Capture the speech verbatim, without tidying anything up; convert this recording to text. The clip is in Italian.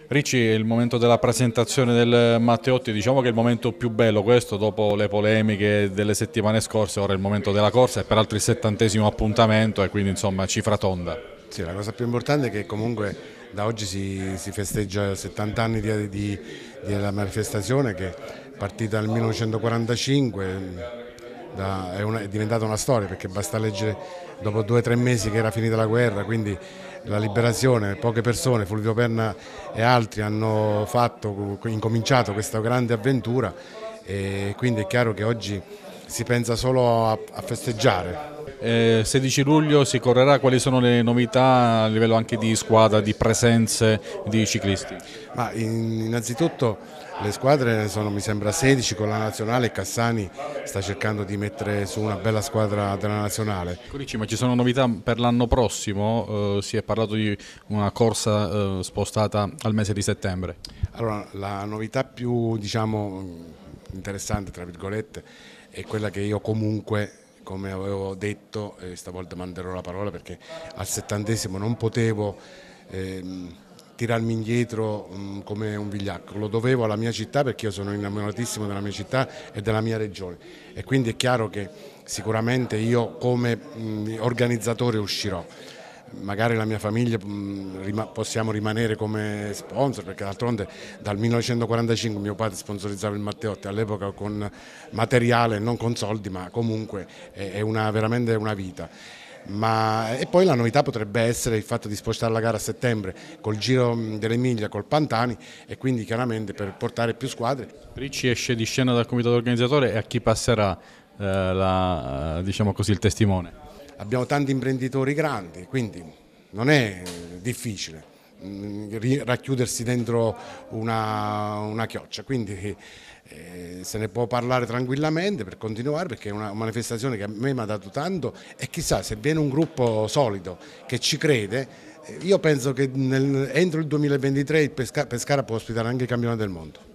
Ricci, è il momento della presentazione del Matteotti, diciamo che è il momento più bello questo, dopo le polemiche delle settimane scorse, ora è il momento della corsa e peraltro il settantesimo appuntamento e quindi insomma cifra tonda. Sì, la cosa più importante è che comunque da oggi si, si festeggia settanta anni di, di, della manifestazione che è partita nel millenovecentoquarantacinque, da, è, una, è diventata una storia perché basta leggere dopo due o tre mesi che era finita la guerra, quindi la liberazione, poche persone, Fulvio Penna e altri hanno fatto, incominciato questa grande avventura e quindi è chiaro che oggi si pensa solo a, a festeggiare. Eh, sedici luglio si correrà, quali sono le novità a livello anche di squadra, di presenze di ciclisti? Ma in, innanzitutto le squadre sono mi sembra sedici con la nazionale e Cassani sta cercando di mettere su una bella squadra della nazionale. Ricci, ma ci sono novità per l'anno prossimo? Eh, si è parlato di una corsa eh, spostata al mese di settembre. Allora, la novità più diciamo, interessante tra virgolette è quella che io comunque, come avevo detto, e stavolta manderò la parola perché al settantesimo non potevo ehm, tirarmi indietro mh, come un vigliacco, lo dovevo alla mia città perché io sono innamoratissimo della mia città e della mia regione e quindi è chiaro che sicuramente io come mh, organizzatore uscirò. Magari la mia famiglia mh, possiamo rimanere come sponsor perché d'altronde dal millenovecentoquarantacinque mio padre sponsorizzava il Matteotti all'epoca con materiale, non con soldi, ma comunque è una, veramente una vita. Ma, e poi la novità potrebbe essere il fatto di spostare la gara a settembre col Giro dell'Emilia, col Pantani e quindi chiaramente per portare più squadre. Ricci esce di scena dal comitato organizzatore e a chi passerà eh, la, diciamo così, il testimone? Abbiamo tanti imprenditori grandi, quindi non è difficile racchiudersi dentro una, una chioccia, quindi eh, se ne può parlare tranquillamente per continuare perché è una manifestazione che a me mi ha dato tanto e chissà se viene un gruppo solido che ci crede, io penso che nel, entro il duemilaventitré il Pescara può ospitare anche i campionati del mondo.